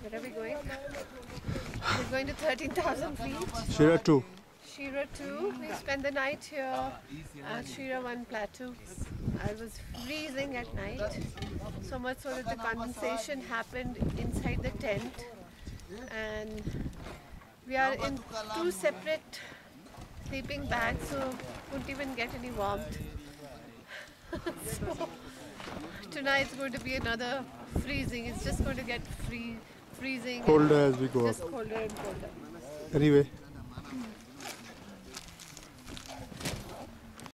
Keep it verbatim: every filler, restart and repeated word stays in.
Where are we going? We're going to thirteen thousand feet. Shira two. Shira two. We spent the night here at Shira one Plateau. I was freezing at night. So much so that the condensation happened inside the tent. And we are in two separate sleeping bags, so wouldn't even get any warmth. So tonight's going to be another freezing. It's just going to get free, freezing. Colder as we go just up. Colder and colder. Anyway. Hmm.